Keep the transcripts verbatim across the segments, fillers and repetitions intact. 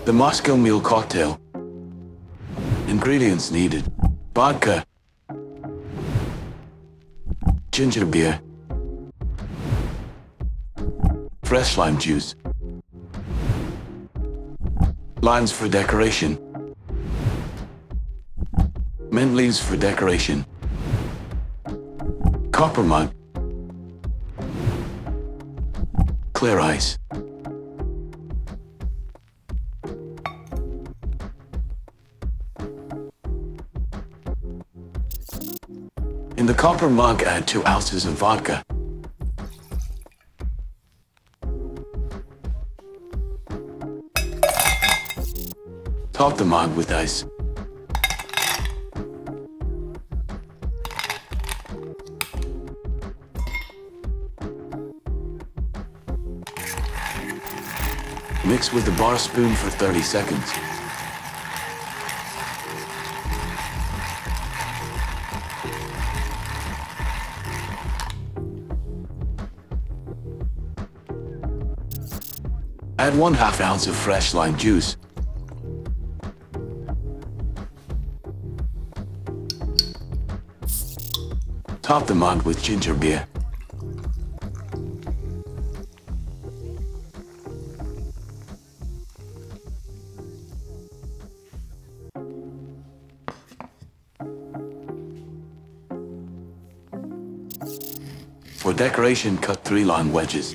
The Moscow Mule cocktail. Ingredients needed: vodka, ginger beer, fresh lime juice, limes for decoration, mint leaves for decoration, copper mug, clear ice. In the copper mug, add two ounces of vodka. Top the mug with ice. Mix with the bar spoon for thirty seconds. Add one half ounce of fresh lime juice. Top the mug with ginger beer. For decoration, cut three lime wedges.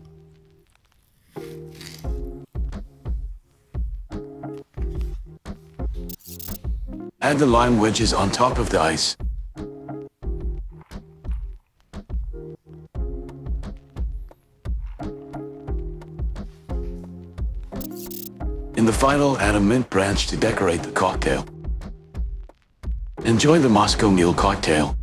Add the lime wedges on top of the ice. In the final, add a mint branch to decorate the cocktail. Enjoy the Moscow Mule cocktail.